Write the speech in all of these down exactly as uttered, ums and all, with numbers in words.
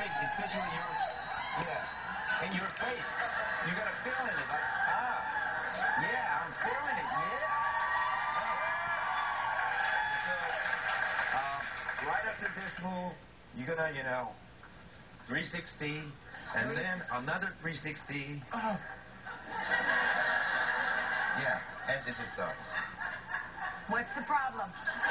face, especially your, yeah, in your face. You gotta feel in it. Like, ah, yeah, I'm feeling it. Yeah. So, um, right after this move, you're gonna, you know, three sixty, and then another three sixty. Oh. Yeah, and this is done. What's the problem?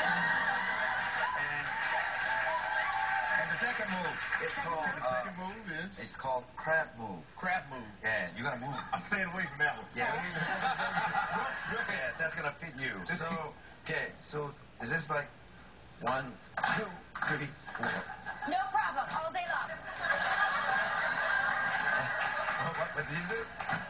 And, and the second move is called. The Uh, second move is? It's called crab move. Crab move. Yeah, you gotta move. I'm staying away from that one. Yeah. Go ahead. Yeah, that's gonna fit you. So, okay, so is this like one, two, three, four? No problem. All day long. Oh, what, what did you do?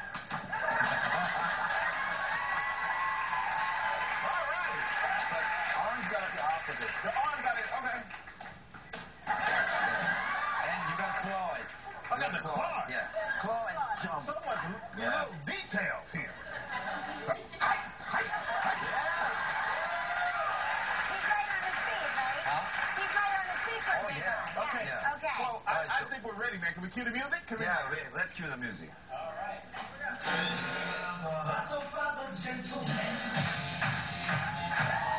All right. But arms gotta be opposite. The arm got it. Okay. And you gotta claw it. I got the claw. Yeah, claw and jump. So much Yeah. little details here. He's right on his feet, right? Huh? He's right on his feet. Oh, yeah. Okay. Yeah. Okay. Well, I, All right, I so- think we're ready, man. Can we cue the music? Come Yeah, in. wait, let's cue the music. All right.